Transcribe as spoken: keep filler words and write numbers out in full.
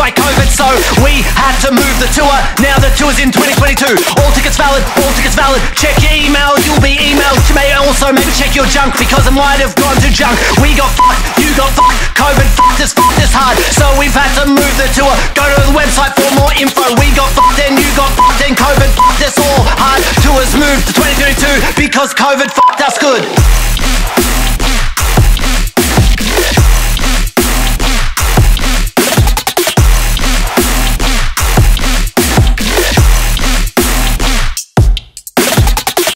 by COVID, so we had to move the tour. Now the tour's in twenty twenty-two. All tickets valid, all tickets valid. Check your emails, you'll be emailed. You may also maybe check your junk, because it might have gone to junk. We got fucked, you got fucked. COVID fucked us, fucked us hard, so we've had to move the tour. Go to the website for more info. We got fucked and you got fucked, and COVID fucked us all hard. Tours moved to twenty twenty-two because COVID fucked us good.